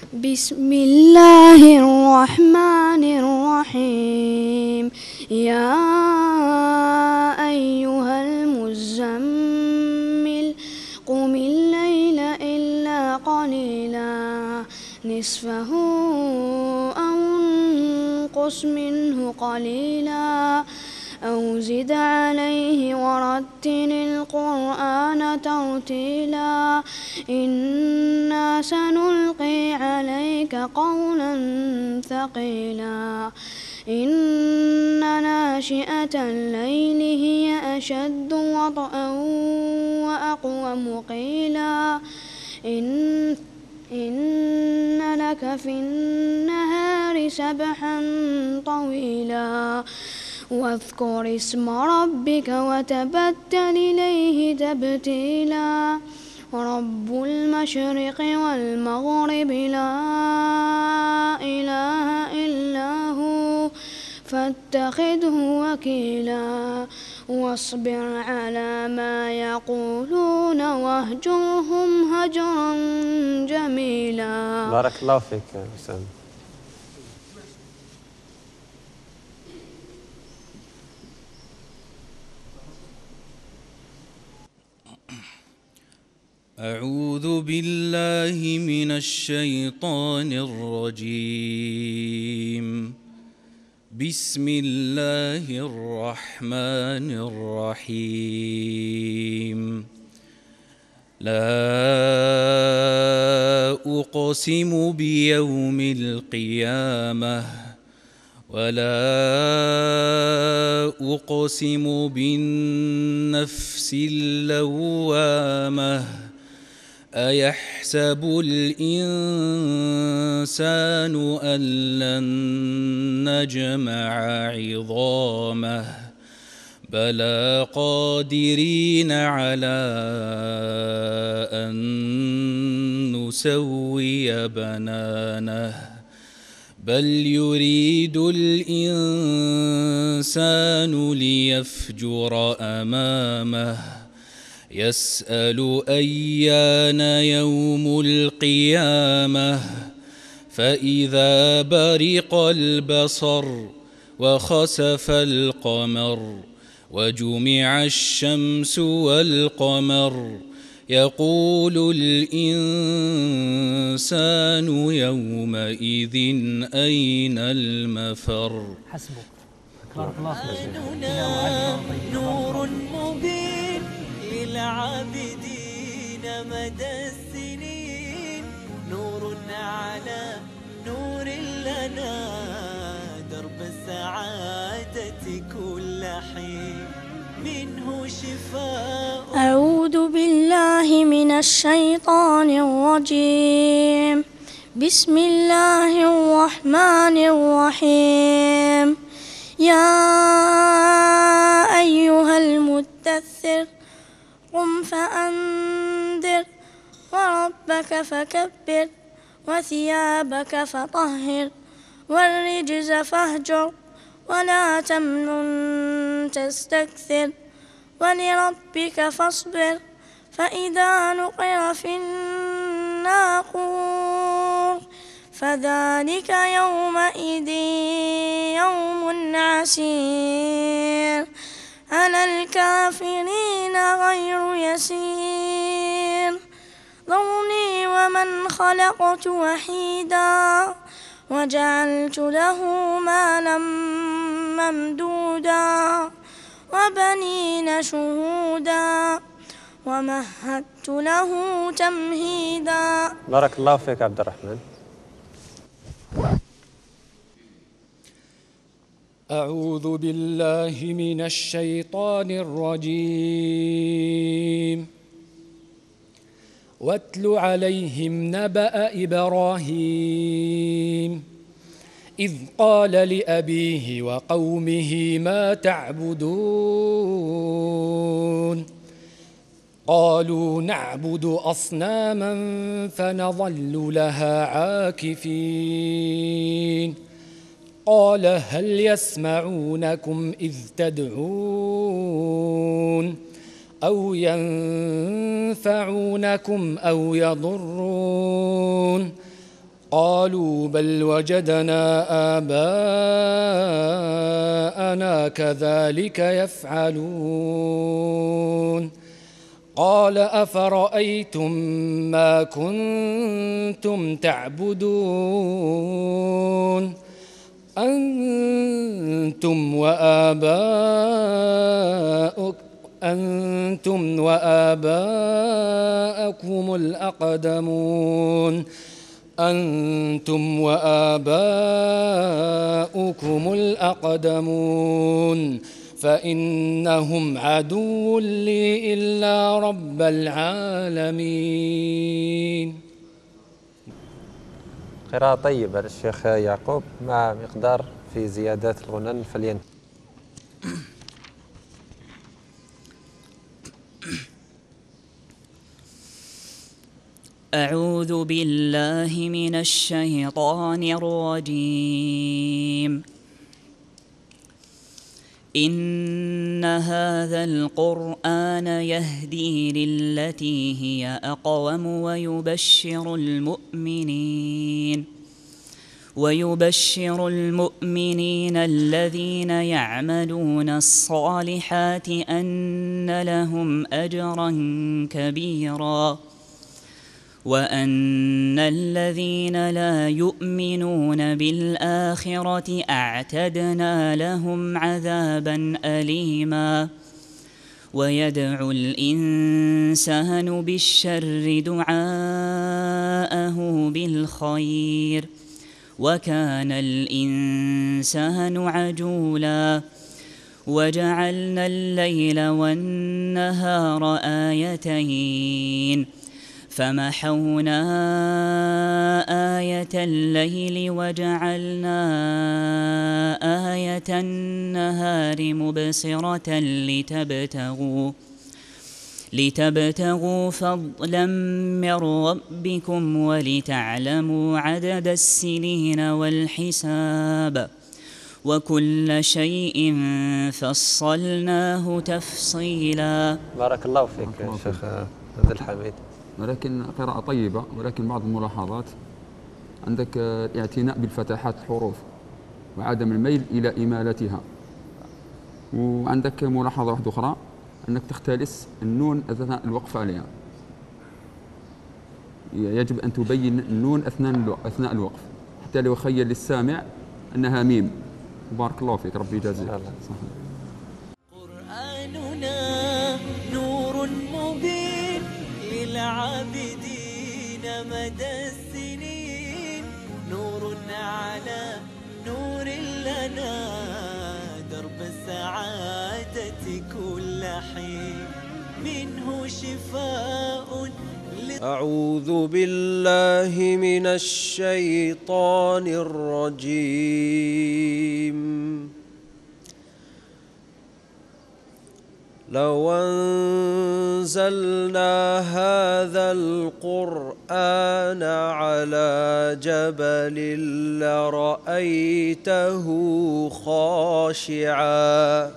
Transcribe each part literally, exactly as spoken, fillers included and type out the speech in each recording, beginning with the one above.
بسم الله الرحمن الرحيم. يا أيها المزمل قم الليل إلا قليلا نصفه أو انقص منه قليلا أو زد عليه ورتل القرآن ترتيلا إنا سنلقي عليك قولا ثقيلا إن ناشئة الليل هي أشد وطئا وأقوم قيلا إن, إن لك في النهار سبحا طويلا واذكر اسم ربك وتبتل إليه تبتيلا رب المشرق والمغرب لا إله إلا هو فاتخذه وكيلا واصبر على ما يقولون واهجرهم هجرا جميلا. بارك الله فيك يا حسام. أعوذ بالله من الشيطان الرجيم. بسم الله الرحمن الرحيم. لا أقسم بيوم القيامة ولا أقسم بالنفس اللوامة أيحسب الإنسان أن لن نجمع عظامه بلى قادرين على أن نسوي بنانه بل يريد الإنسان ليفجر أمامه يسأل أيان يوم القيامة فإذا برق البصر وخسف القمر وجمع الشمس والقمر يقول الإنسان يومئذ أين المفر. حسبك. نور مبين للعابدين مدى السنين نور على نور لنا درب السعادة كل حين منه شفاء. أعوذ بالله من الشيطان الرجيم. بسم الله الرحمن الرحيم. يا أيها المدثر قم فأنذر وربك فكبر وثيابك فطهر والرجز فاهجر ولا تمنن تستكثر ولربك فاصبر فإذا نقر في الناقور فذلك يومئذ يوم عسير على الكافرين غير يسير ذرني ومن خلقت وحيدا وجعلت له مالا ممدودا وبنين شهودا ومهدت له تمهيدا. بارك الله فيك عبد الرحمن. أعوذ بالله من الشيطان الرجيم. واتل عليهم نبأ إبراهيم إذ قال لأبيه وقومه ما تعبدون قالوا نعبد أصناما فنظل لها عاكفين قال هل يسمعونكم إذ تدعون أو ينفعونكم أو يضرون قالوا بل وجدنا آباءنا كذلك يفعلون قال أفرأيتم ما كنتم تعبدون أنتم وآباؤكم أنتم وآباءكم الأقدمون أنتم وآباؤكم الأقدمون فإنهم عدو لي إلا رب العالمين. قراءة طيبة للشيخ يعقوب مع مقدار في زيادات الغنن فلين. أعوذ بالله من الشيطان الرجيم. إن هذا القرآن يهدي للتي هي أقوم ويبشر المؤمنين ويبشر المؤمنين الذين يعملون الصالحات أن لهم أجرا كبيرا وأن الذين لا يؤمنون بالآخرة أعتدنا لهم عذابا أليما. ويدعو الإنسان بالشر دعاءه بالخير وكان الإنسان عجولا. وجعلنا الليل والنهار آيتين فمحونا آية الليل وجعلنا آية النهار مبصرة لتبتغوا لتبتغوا فضلا من ربكم ولتعلموا عدد السنين والحساب وكل شيء فصلناه تفصيلا. بارك الله فيك شيخ عبد الحميد. ولكن قراءة طيبة، ولكن بعض الملاحظات. عندك الاعتناء بالفتحات الحروف وعدم الميل إلى إمالتها. وعندك ملاحظة واحدة أخرى، أنك تختلس النون أثناء الوقف عليها. يجب أن تبين النون أثناء الوقف حتى لو يخيل للسامع أنها ميم. بارك الله فيك، ربي يجازيك. قرآننا نور مبين للعابدين مدى السنين، نور على نور لنا درب السعادة كل حين، منه شفاء. أعوذ بالله من الشيطان الرجيم. لو أنزلنا هذا القرآن على جبل لرأيته خاشعاً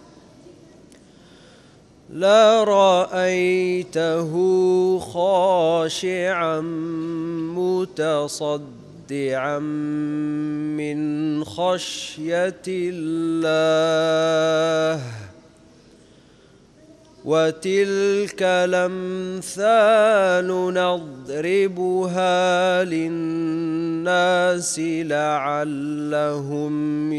لرأيته خاشعاً متصدعاً من خشية الله. وتلك الأمثال نضربها للناس لعلهم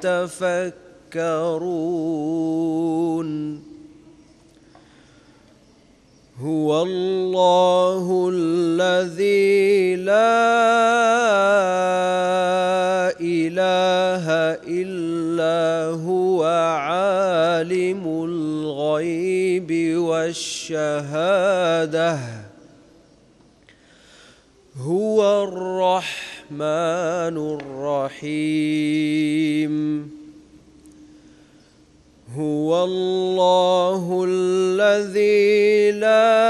يتفكرون. هو الله الذي لا إله إلا هو عالم الغيب والشهادة، هو الرحمن الرحيم. هو الله الذي لا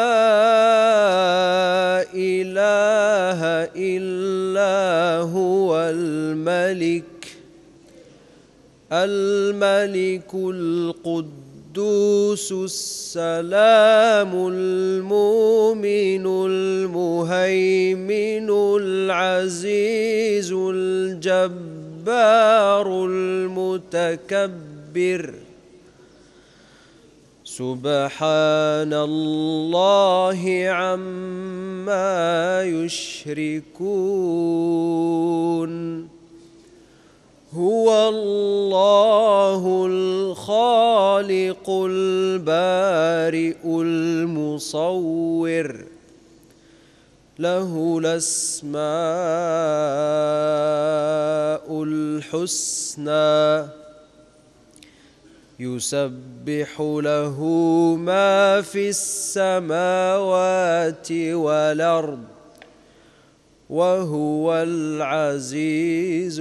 إله إلا هو الملك الملك القدوس القدوس السلام المؤمن المهيمن العزيز الجبار المتكبر سبحان الله عما يشركون هو الله الخالق البارئ المصور له الأسماء الحسنى يسبح له ما في السماوات والأرض وهو العزيز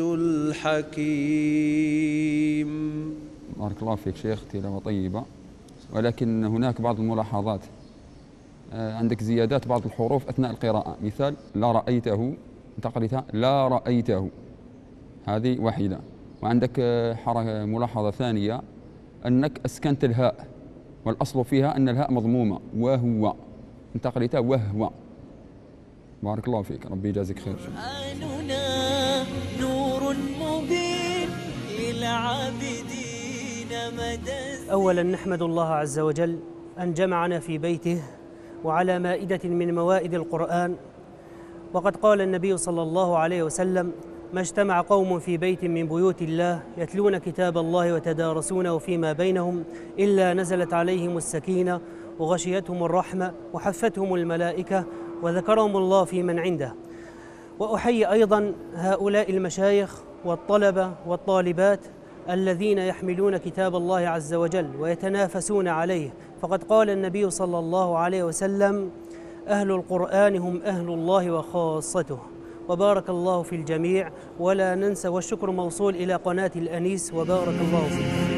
الحكيم. بارك الله فيك شيخ، تلاوة طيبة، ولكن هناك بعض الملاحظات. عندك زيادات بعض الحروف أثناء القراءة، مثال لا رأيته أنت قريتها لا رأيته، هذه واحدة. وعندك حركة ملاحظة ثانية أنك أسكنت الهاء والأصل فيها أن الهاء مضمومة وهو، أنت قريتها وهو. بارك الله فيك، ربي يجازيك خير. قرآننا نور مبين للعابدين مدى. أولا نحمد الله عز وجل أن جمعنا في بيته وعلى مائدة من موائد القرآن، وقد قال النبي صلى الله عليه وسلم: ما اجتمع قوم في بيت من بيوت الله يتلون كتاب الله وتدارسونه فيما بينهم إلا نزلت عليهم السكينة وغشيتهم الرحمة وحفتهم الملائكة وذكرهم الله في من عنده. وأحيي أيضا هؤلاء المشايخ والطلبة والطالبات الذين يحملون كتاب الله عز وجل ويتنافسون عليه، فقد قال النبي صلى الله عليه وسلم: أهل القرآن هم أهل الله وخاصته. وبارك الله في الجميع، ولا ننسى والشكر موصول إلى قناة الأنيس، وبارك الله فيكم.